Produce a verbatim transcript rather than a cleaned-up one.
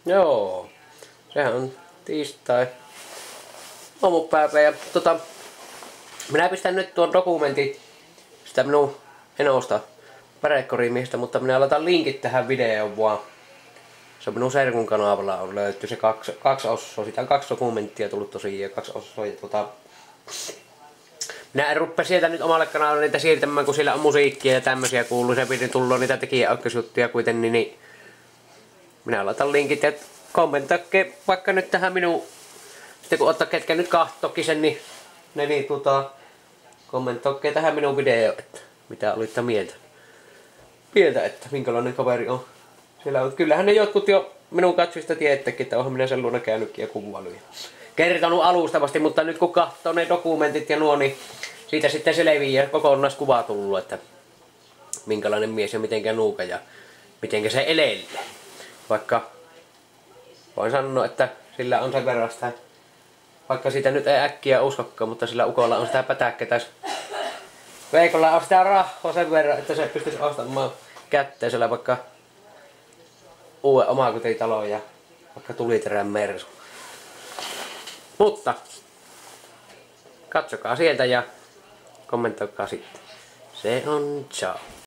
Joo, sehän on tiistai aamupäivä ja tota, minä pistän nyt tuon dokumentin sitä minun enosta pärekorimiestä, mutta minä laitan linkit tähän videoon vaan. Se on minun serkun kanavalla on löytyy se kaksi, kaksi osaa, sitä on kaksi dokumenttia tullut tosiaan kaksi osaa ja tota, minä en rupea sieltä nyt omalle kanavalle niitä siirtämään, kun siellä on musiikkia ja tämmösiä kuuluu, se piti tulla niitä tekijäoikeusjuttuja kuitenkin, niin minä laitan linkit ja kommentoikke vaikka nyt tähän minun, sitten kun ottaa ketkä nyt kahtokin sen, niin ne niin tota, kommentoikke tähän minun videoon, että mitä olitte mieltä. Mieltä, että minkälainen kaveri on. Siellä on, kyllähän ne jotkut jo minun katsojista tiettäkin, että oonhan minä sen luona käynytkin ja kuvailu. Kertonut alustavasti, mutta nyt kun katsoo ne dokumentit ja nuo, niin siitä sitten selviää kokonaiskuva tullut, että minkälainen mies ja mitenkä nuuka ja mitenkä se elelee. Vaikka voin sanoa, että sillä on sen verran sitä, vaikka siitä nyt ei äkkiä uskokkaan, mutta sillä ukolla on sitä pätäkkä tässä. Veikolla on sitä rahaa sen verran, että se pystyisi ostamaan kätteisellä vaikka uuden omakotitalon ja vaikka tuliterän mersu. Mutta katsokaa sieltä ja kommentoikaa sitten. Se on ciao.